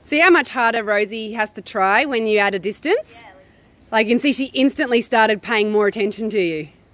See how much harder Rosie has to try when you're at a distance? Yeah, Like you can see she instantly started paying more attention to you.